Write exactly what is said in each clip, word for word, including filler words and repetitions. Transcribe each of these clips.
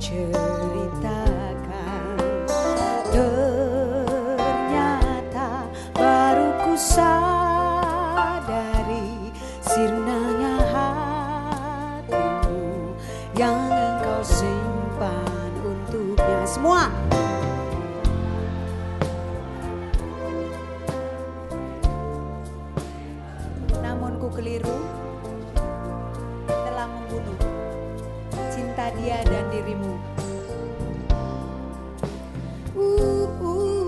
ceritakan. Ternyata baru ku sadari sirnanya hatimu yang engkau simpan untuknya. Semua. Namun ku keliru telah membunuh cinta dia dan dirimu. Uh, uh,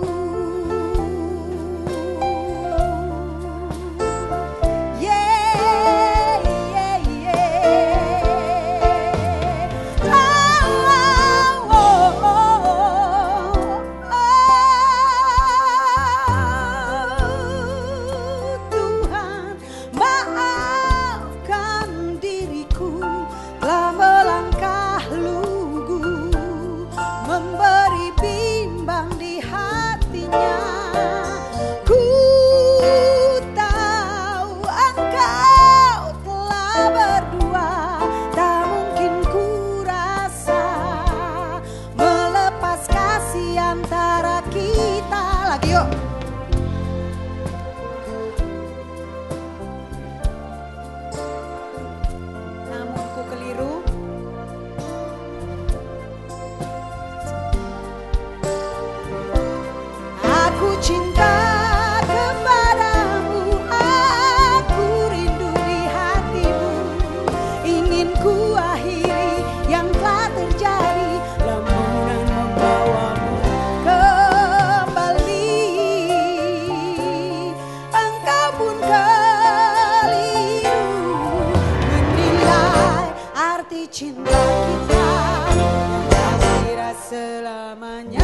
yeah, yeah, yeah. Oh, oh, oh, oh. Tuhan, maafkan diriku telah melangkah lugu, memberi bimbang di hatinya. Ku tahu engkau telah berdua, tak mungkin ku rasa melepas kasih antara kita. Lagi yuk. Namun ku keliru. Aku cinta kepadamu, aku rindu di hatimu. Ingin ku akhiri yang telah terjadi, lamunan membawamu kembali. Engkau pun keliru menilai arti cinta kita yang kira selamanya.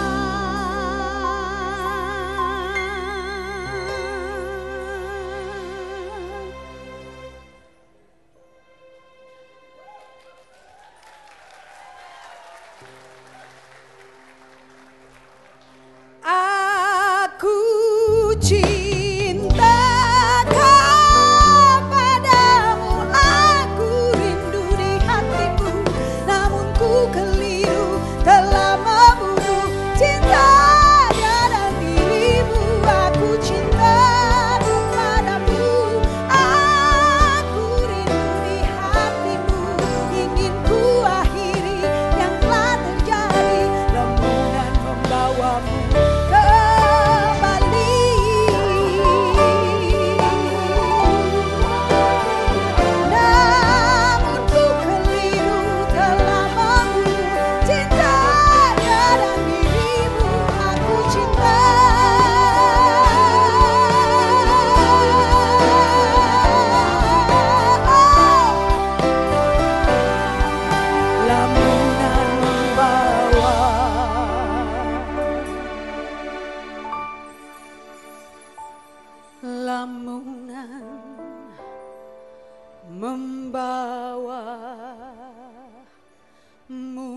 Aku cinta kepadamu, aku rindu di hatimu. Namun ku keliru telah membunuh cinta dan dirimu. Aku cinta kepadamu, aku rindu di hatimu. Ingin ku akhiri yang telah terjadi, lamunan membawamu kembali. Namun ku keliru telah membunuh cinta dan dirimu. Aku cinta lamunan membawa lamunan membawamu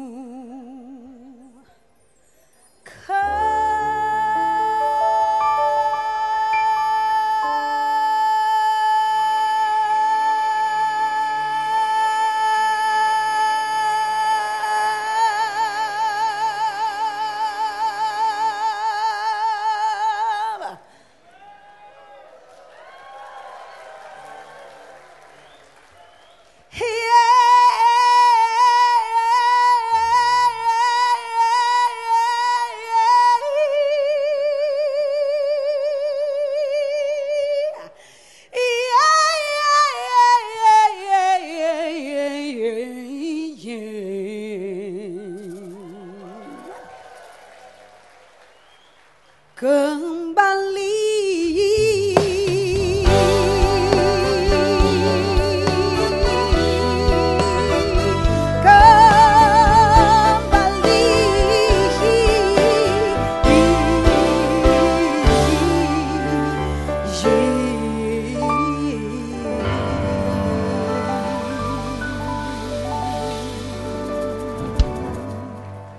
kembali.